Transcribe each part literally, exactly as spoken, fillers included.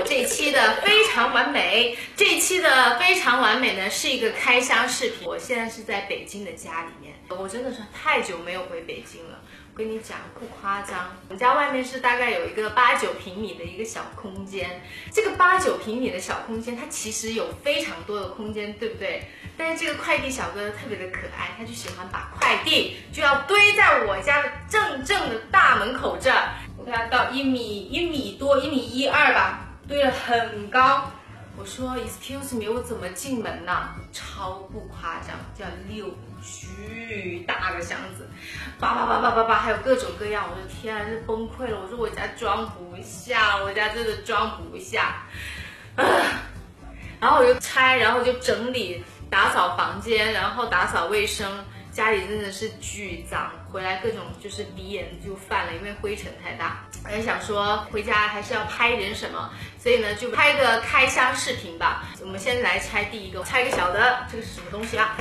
这一期的非常完美。这一期的非常完美呢，是一个开箱视频。我现在是在北京的家里面，我真的是太久没有回北京了。我跟你讲，不夸张，我们家外面是大概有一个八九平米的一个小空间。这个八九平米的小空间，它其实有非常多的空间，对不对？但是这个快递小哥特别的可爱，他就喜欢把快递就要堆在我家的正正的大门口这儿。我看他到一米一米多，一米一二吧，堆得很高。我说 excuse me， 我怎么进门呢？超不夸张，叫六巨大个箱子，叭叭叭叭叭叭，还有各种各样。我说天啊，这崩溃了！我说我家装不下，我家真的装不下。啊，然后我就拆，然后就整理。打扫房间，然后打扫卫生，家里真的是巨脏。回来各种就是鼻炎就犯了，因为灰尘太大。我也想说回家还是要拍点什么，所以呢就拍个开箱视频吧。我们先来拆第一个，拆个小的，这个是什么东西啊？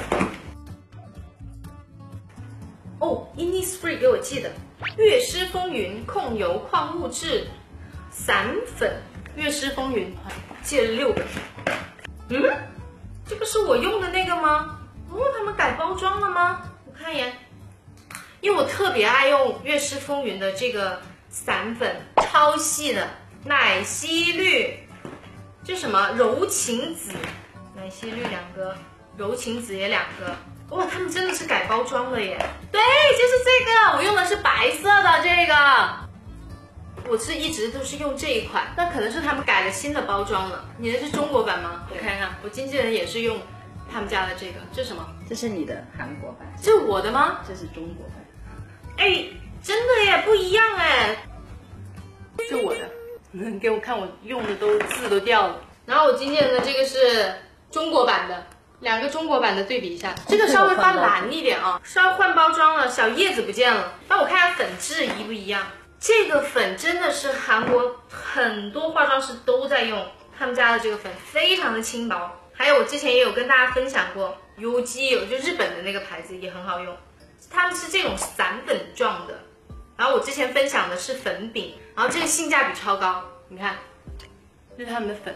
哦 ，Innisfree 给我寄的悦诗风云控油矿物质散粉，悦诗风云寄了六个。嗯。这个是我用的那个吗？哦，他们改包装了吗？我看一眼，因为我特别爱用悦诗风云的这个散粉，超细的奶昔绿，这什么柔情紫，奶昔绿两个，柔情紫也两个。哇，他们真的是改包装了耶！对，就是这个，我用的是白色的这个。我是一直都是用这一款，那可能是他们改了新的包装了。你的是中国版吗？我看看，我经纪人也是用他们家的这个，这是什么？ 这是你的韩国版， 这是我的吗？ 这是中国版。 哎，真的耶，不一样哎。这我的，你给我看，我用的都字都掉了。然后我经纪人的这个是中国版的，两个中国版的对比一下，这个稍微发蓝一点啊，稍微换包装了，小叶子不见了。那我看一下粉质一不一样。这个粉真的是韩国很多化妆师都在用，他们家的这个粉非常的轻薄。还有我之前也有跟大家分享过 U G， 有就日本的那个牌子也很好用，他们是这种散粉状的。然后我之前分享的是粉饼，然后这个性价比超高，你看，这是他们的粉，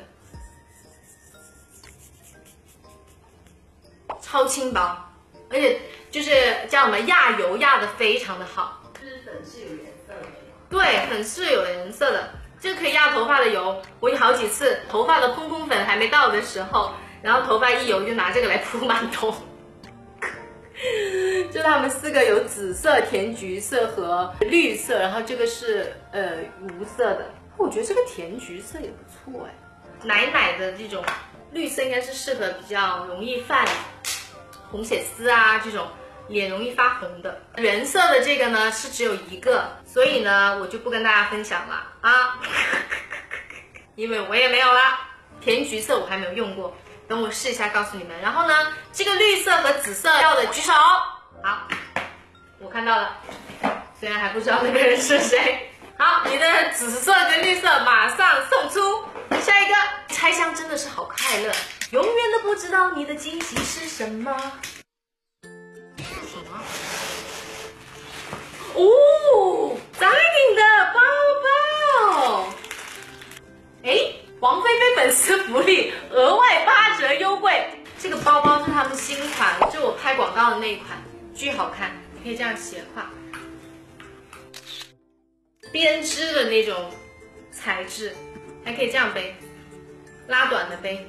超轻薄，而且就是叫什么压油压的非常的好。 就是粉是有颜色的。 对，粉是有颜色的，这个可以压头发的油。我有好几次头发的蓬蓬粉还没到的时候，然后头发一油就拿这个来铺满头。就他们四个有紫色、甜橘色和绿色，然后这个是呃无色的。我觉得这个甜橘色也不错哎，奶奶的这种绿色应该是适合比较容易犯红血丝啊这种。脸容易发红的。原色的这个呢是只有一个，所以呢我就不跟大家分享了啊，因为我也没有啦。甜橘色我还没有用过，等我试一下告诉你们。然后呢，这个绿色和紫色要的举手。好，我看到了，虽然还不知道那个人是谁。好，你的紫色跟绿色马上送出。下一个拆箱真的是好快乐，永远都不知道你的惊喜是什么。什么？哦，张颖的包包。哎，王菲菲粉丝福利，额外八折优惠。这个包包是他们新款，就我拍广告的那一款，巨好看，可以这样斜挎，编织的那种材质，还可以这样背，拉短的背，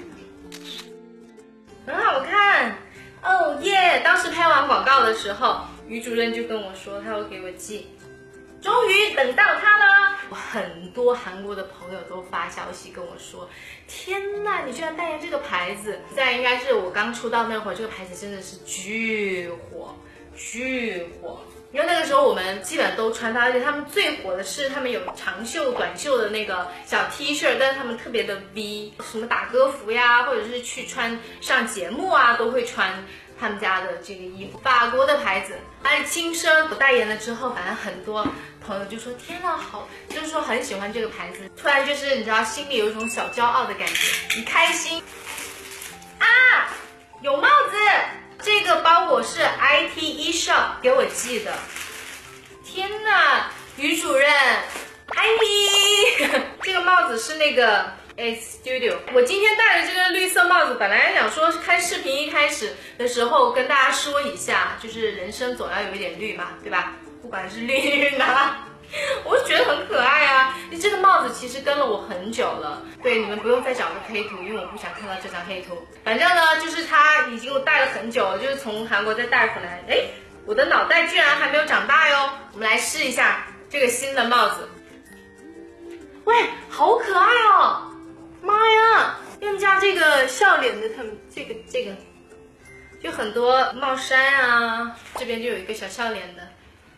很好看。哦耶！当时拍完广告的时候，于主任就跟我说他会给我寄，终于等到它了。很多韩国的朋友都发消息跟我说，天哪，你居然代言这个牌子！在应该是我刚出道那会儿，这个牌子真的是巨火，巨火。因为那个时候我们基本都穿它，而且他们最火的是他们有长袖、短袖的那个小 T 恤，但是他们特别的 V， 什么打歌服呀，或者是去穿上节目啊，都会穿他们家的这个衣服。法国的牌子，还是轻奢。我代言了之后，反正很多朋友就说天呐，好，就是说很喜欢这个牌子，突然就是你知道心里有一种小骄傲的感觉，你开心啊，有帽子。这个包裹是 I T E Shop 给我寄的，天哪，于主任， 嗨，这个帽子是那个 S Studio。我今天戴的这个绿色帽子，本来想说开视频一开始的时候跟大家说一下，就是人生总要有一点绿嘛，对吧？不管是绿晕啊，我就觉得很可爱啊。这个帽子其实跟了我很久了，对，你们不用再找个黑图，因为我不想看到这张黑图。反正呢，就是它已经我戴了很久了，就是从韩国再带回来。哎，我的脑袋居然还没有长大哟！我们来试一下这个新的帽子。喂，好可爱哦！妈呀，用加这个笑脸的，他们这个这个，就很多帽衫啊，这边就有一个小笑脸的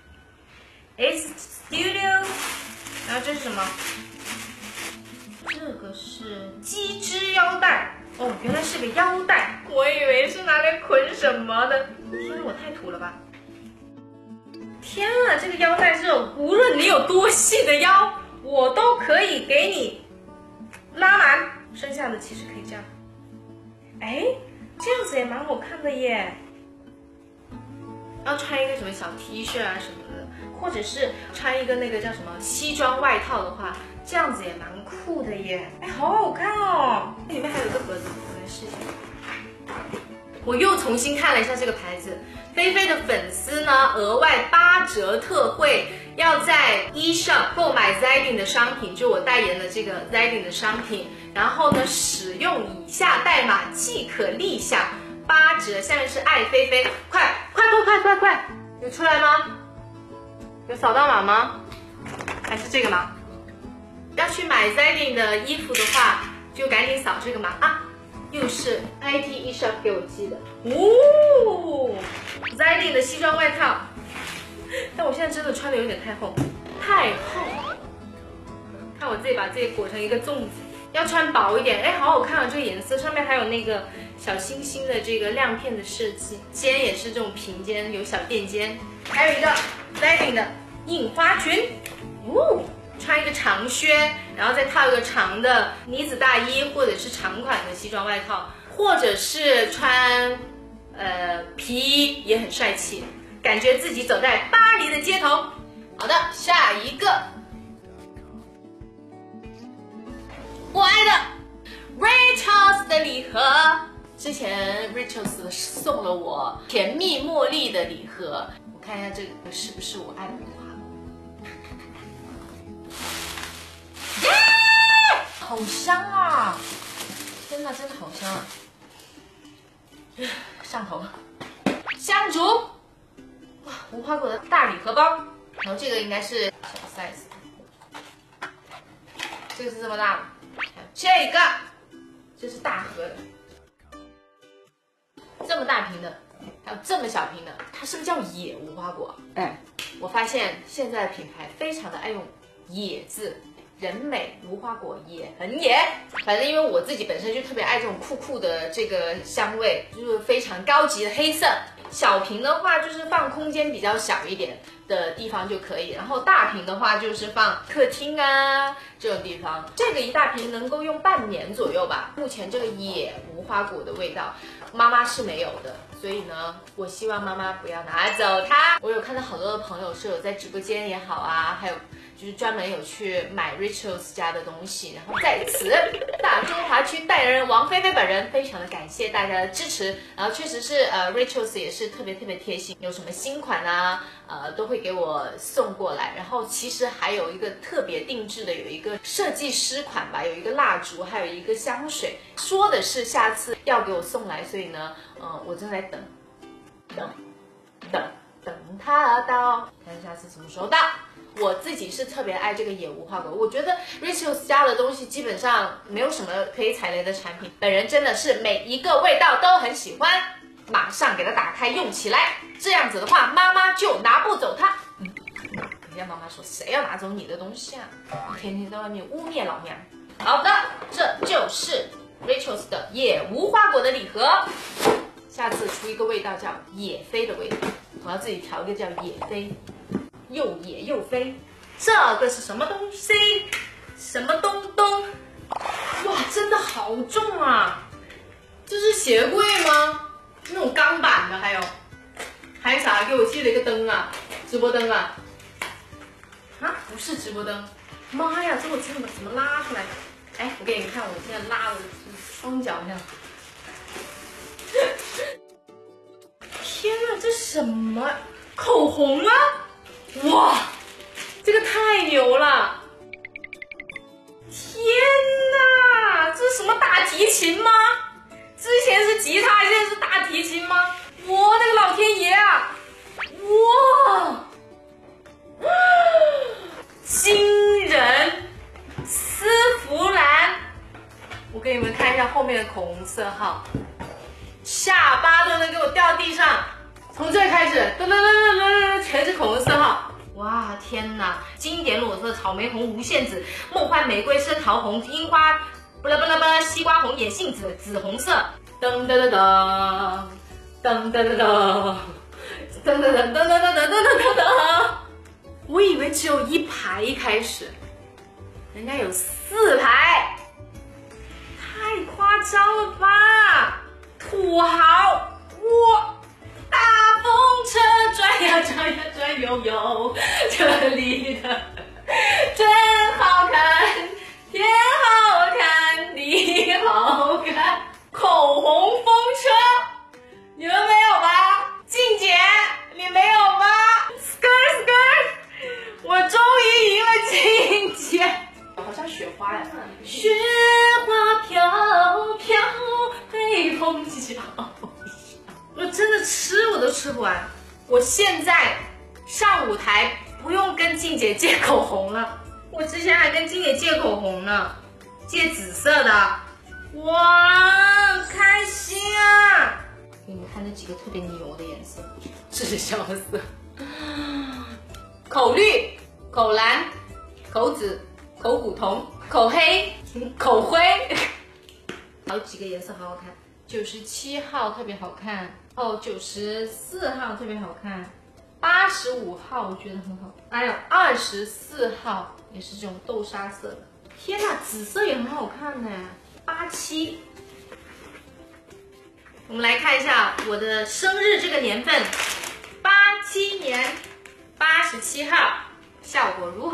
S Studio， 然后这是什么？这个是鸡织腰带哦，原来是个腰带，我以为是拿来捆什么的，所以我太土了吧？天啊，这个腰带这种，无论你有多细的腰，我都可以给你拉满，剩下的其实可以这样。哎，这样子也蛮好看的耶。要穿一个什么小 T 恤啊什么的，或者是穿一个那个叫什么西装外套的话，这样子也蛮酷的耶。哎，好好看哦！里面还有一个盒子，我来试一下。我又重新看了一下这个牌子，菲菲的粉丝呢，额外八折特惠，要在 eShop 购买 Ziding 的商品，就我代言的这个 Ziding 的商品，然后呢，使用以下代码即可立享八折。下面是爱菲菲，快快快快快快，有出来吗？有扫到码吗？还是这个码？要去买 Ziding 的衣服的话，就赶紧扫这个码啊！又是 I T eShop 给我寄的哦 ，Ziding 的西装外套，但我现在真的穿的有点太厚，太厚了。看我自己把自己裹成一个粽子，要穿薄一点。哎，好好看啊，这个颜色，上面还有那个小星星的这个亮片的设计，肩也是这种平肩，有小垫肩，还有一个 Ziding 的印花裙，哦。穿一个长靴，然后再套一个长的呢子大衣，或者是长款的西装外套，或者是穿呃皮衣也很帅气，感觉自己走在巴黎的街头。好的，下一个，我爱的 Rituals 的礼盒，之前 Rituals 送了我甜蜜茉莉的礼盒，我看一下这个是不是我爱的花。好香啊！天哪，真的好香啊！上头了。香烛，哇，无花果的大礼盒包，然后这个应该是小 size， 这个是这么大的，这个这是大盒的，这么大瓶的，还有这么小瓶的，它是不是叫野无花果？ 哎， 我发现现在的品牌非常的爱用野字。人美无花果也很野，反正因为我自己本身就特别爱这种酷酷的这个香味，就是非常高级的黑色。小瓶的话就是放空间比较小一点的地方就可以，然后大瓶的话就是放客厅啊这种地方。这个一大瓶能够用半年左右吧。目前这个野无花果的味道，妈妈是没有的。所以呢，我希望妈妈不要拿走它。我有看到好多的朋友是有在直播间也好啊，还有就是专门有去买 Rituals 家的东西，然后在此大中华区代言人王菲菲本人非常的感谢大家的支持，然后确实是呃 Rituals 也是特别特别贴心，有什么新款啊，呃都会给我送过来，然后其实还有一个特别定制的，有一个设计师款吧，有一个蜡烛，还有一个香水，说的是下次要给我送来，所以呢，呃我正在等等等等它到，看下次什么时候到。我自己是特别爱这个野无花果，我觉得 Rituals 家的东西基本上没有什么可以踩雷的产品，本人真的是每一个味道都很喜欢，马上给它打开用起来，这样子的话妈妈就拿不走它。嗯，人家妈妈说谁要拿走你的东西啊，天天在外面污蔑老娘。好的，这就是 Rituals 的野无花果的礼盒，下次出一个味道叫野飞的味道，我要自己调一个叫野飞。又野又飞，这个是什么东西？什么东东？哇，真的好重啊！这是鞋柜吗？那种钢板的，还有还有啥？给我寄了一个灯啊，直播灯啊！啊，不是直播灯， 妈呀，这我真的怎么拉出来？哎，我给你看，我现在拉的是双脚这样。天哪，这什么口红啊？哇，这个太牛了！天哪，这是什么大提琴吗？之前是吉他，现在是大提琴吗？我的个老天爷啊！哇，惊人！丝芙兰，我给你们看一下后面的口红色号，下巴都能给我掉地上。从这开始，噔噔噔噔噔，全是口红色号。哇，天哪！经典裸色草莓红、无限紫、梦幻玫瑰、深桃红、樱花，不啦不啦不啦，西瓜红、野杏紫、紫红色。噔噔噔噔，噔噔噔噔，噔噔噔噔噔噔噔噔噔噔。我以为只有一排，一开始，人家有四排，太夸张了吧！土豪，哇！大风车转呀转呀转悠悠，这里的真好看，天好看，地好看，口红风车，你们没有吗？静姐，你没有吗 ？Skirt skirt， 我终于赢了静姐，好像雪花呀，雪花飘飘，北风萧。我真的吃我都吃不完，我现在上舞台不用跟静姐借口红了，我之前还跟静姐借口红呢，借紫色的，哇，开心啊！给你们看这几个特别牛的颜色，滞销色，口绿、口蓝、口紫、口古铜、口黑、口灰，还有几个颜色好好看。九十七号特别好看哦，九十四号特别好看，八十五号我觉得很好，还有二十四号也是这种豆沙色的。天哪，紫色也很好看呢。八七，我们来看一下我的生日这个年份，八七年八十七号，效果如何？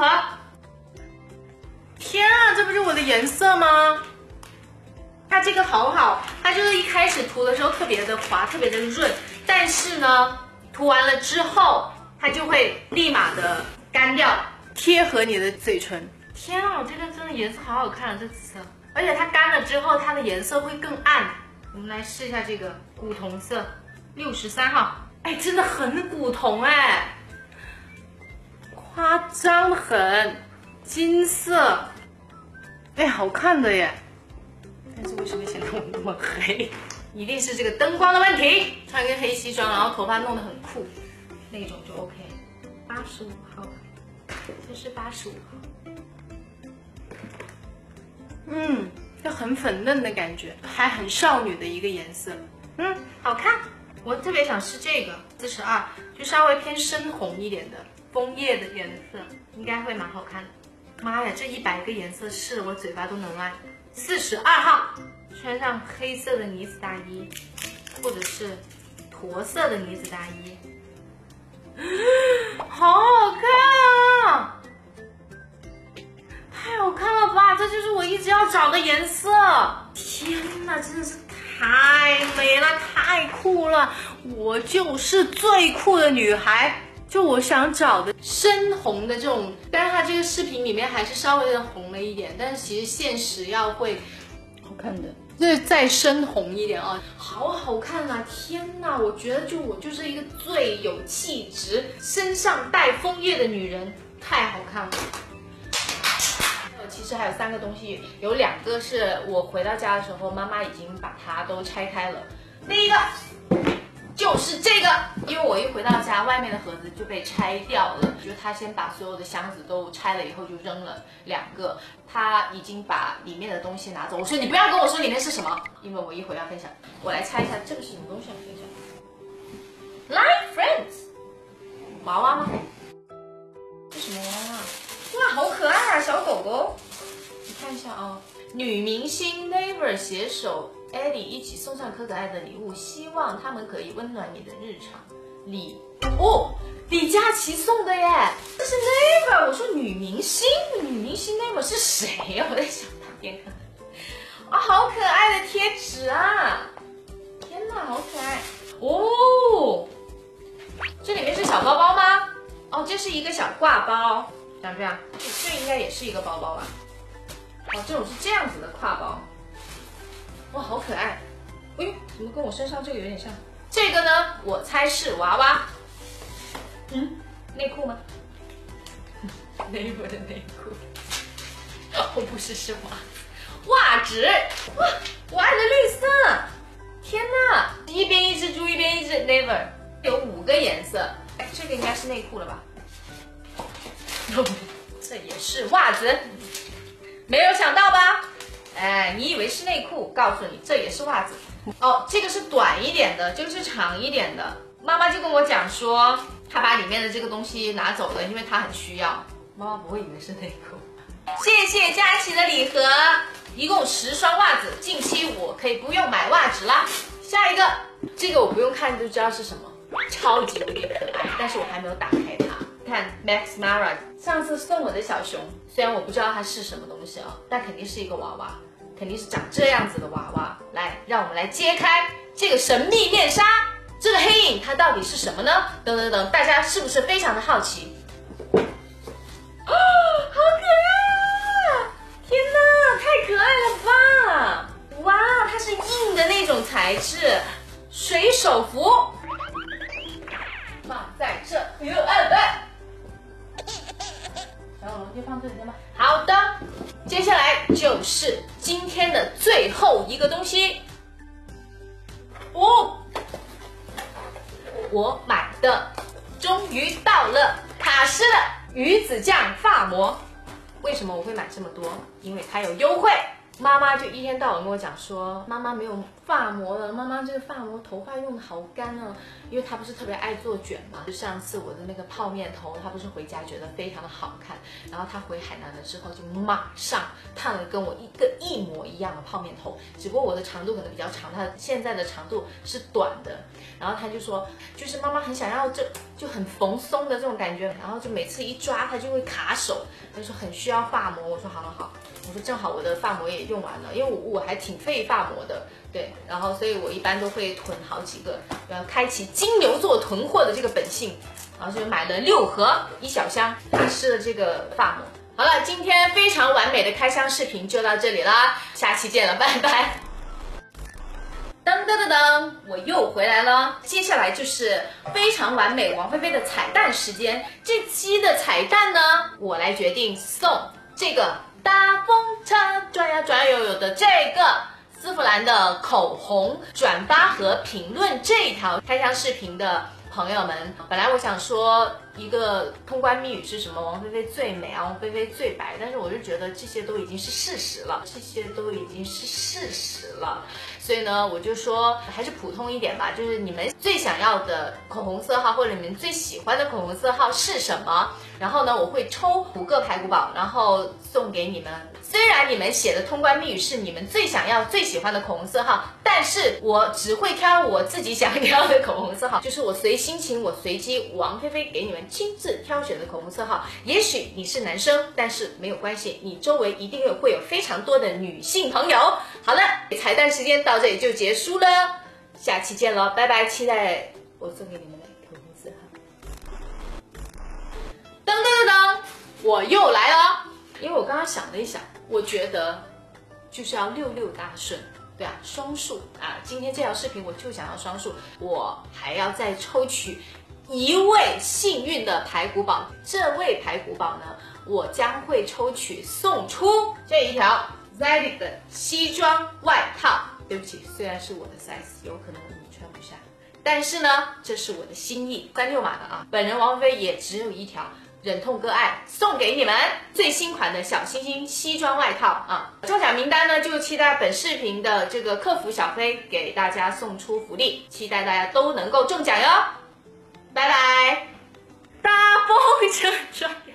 天啊，这不是我的颜色吗？它这个好好，它就是一开始涂的时候特别的滑，特别的润，但是呢，涂完了之后，它就会立马的干掉，贴合你的嘴唇。天啊，这个真的颜色好好看啊，这紫色，而且它干了之后，它的颜色会更暗。我们来试一下这个古铜色，六十三号，哎，真的很古铜哎，夸张的很，金色，哎，好看的耶。但是为什么显得我那么黑？一定是这个灯光的问题。穿一个黑西装，然后头发弄得很酷，那种就 OK。八十五号，这是八十五号。嗯，就很粉嫩的感觉，还很少女的一个颜色。嗯，好看。我特别想试这个四十二，就稍微偏深红一点的枫叶的颜色，应该会蛮好看的。妈呀，这一百个颜色试了我嘴巴都能烂。四十二号，穿上黑色的呢子大衣，或者是驼色的呢子大衣，好好看啊！太好看了吧！这就是我一直要找的颜色。天哪，真的是太美了，太酷了！我就是最酷的女孩。就我想找的深红的这种，但是它这个视频里面还是稍微的红了一点，但是其实现实要会好看的，就是再深红一点啊，好好看啊！天哪，我觉得就我就是一个最有气质、身上带枫叶的女人，太好看了。其实还有三个东西，有两个是我回到家的时候，妈妈已经把它都拆开了。第一个就是这个，因为我一回到家，外面的盒子就被拆掉了，就是他先把所有的箱子都拆了以后就扔了两个，他已经把里面的东西拿走。我说你不要跟我说里面是什么，因为我一会儿要分享。我来猜一下这个是什么东西啊？分享 Live Friends 娃娃吗？这什么娃娃？哇，好可爱啊，小狗狗！你看一下啊，女明星 Never 携手 Ellie 一起送上可可爱的礼物，希望他们可以温暖你的日常。 李哦，李佳琦送的耶，这是 Never。我说女明星，女明星 Never 是谁呀？我在想旁边看，啊，好可爱的贴纸啊！天哪，好可爱哦！这里面是小包包吗？哦，这是一个小挂包，像这样，这应该也是一个包包吧？哦，这种是这样子的挎包，哇，好可爱！哎呦，怎么跟我身上这个有点像？这个呢，我猜是娃娃。嗯，内裤吗？Never 的内裤。哦，不是，是袜袜子。哇，我爱的绿色！天哪，一边一只猪，一边一只 Never， 有五个颜色。哎，这个应该是内裤了吧？这也是袜子，没有想到吧？哎，你以为是内裤，告诉你这也是袜子。哦，这个是短一点的，这个是长一点的。妈妈就跟我讲说，她把里面的这个东西拿走了，因为她很需要。妈妈不会以为是内裤。谢谢佳琪的礼盒，一共十双袜子，近期我可以不用买袜子啦。下一个，这个我不用看就知道是什么，超级无敌可爱，但是我还没有打开它。看 Max Mara 上次送我的小熊，虽然我不知道它是什么东西啊，但肯定是一个娃娃。肯定是长这样子的娃娃，来，让我们来揭开这个神秘面纱，这个黑影它到底是什么呢？等等等，大家是不是非常的好奇？哦，好可爱啊！天哪，太可爱了吧！哇，它是硬的那种材质，水手服，放在这，哎呦，哎哎，小火龙就放这里对吗？好的。接下来就是今天的最后一个东西，哦，我买的终于到了，卡诗的鱼子酱发膜。为什么我会买这么多？因为它有优惠。妈妈就一天到晚跟我讲说，妈妈没有发膜了，妈妈这个发膜头发用的好干啊，因为她不是特别爱做卷嘛。就上次我的那个泡面头，她不是回家觉得非常的好看，然后她回海南了之后就马上烫了跟我一个一模一样的泡面头，只不过我的长度可能比较长，她现在的长度是短的。然后她就说，就是妈妈很想要这就很蓬松的这种感觉，然后就每次一抓她就会卡手，她就说很需要发膜。我说好好好，我说正好我的发膜也用完了，因为我我还挺费发膜的，对，然后所以我一般都会囤好几个，要开启金牛座囤货的这个本性，然后就买了六盒一小箱卡诗的这个发膜。好了，今天非常完美的开箱视频就到这里啦，下期见了，拜拜。噔噔噔噔，我又回来了。接下来就是非常完美王菲菲的彩蛋时间。这期的彩蛋呢，我来决定送这个大风车转呀转悠悠的这个丝芙兰的口红。转发和评论这条开箱视频的朋友们，本来我想说一个通关密语是什么，王菲菲最美啊，王菲菲最白，但是我就觉得这些都已经是事实了，这些都已经是事实了。所以呢，我就说还是普通一点吧，就是你们最想要的口红色号或者你们最喜欢的口红色号是什么？然后呢，我会抽五个排骨宝，然后送给你们。虽然你们写的通关密语是你们最想要、最喜欢的口红色号，但是我只会挑我自己想要的口红色号，就是我随心情，我随机，王菲菲给你们亲自挑选的口红色号。也许你是男生，但是没有关系，你周围一定有会有非常多的女性朋友。好了，彩蛋时间到这里就结束了，下期见了，拜拜！期待我送给你们的口红色号。噔噔噔噔，我又来了，因为我刚刚想了一想，我觉得就是要六六大顺，对啊，双数啊！今天这条视频我就想要双数，我还要再抽取一位幸运的排骨宝。这位排骨宝呢，我将会抽取送出这一条 Zadig 的西装外套。对不起，虽然是我的 size， 有可能你穿不下，但是呢，这是我的心意，三六码的啊。本人王菲菲也只有一条。忍痛割爱，送给你们最新款的小星星西装外套啊！中奖名单呢，就期待本视频的这个客服小飞给大家送出福利，期待大家都能够中奖哟！拜拜，大风车转。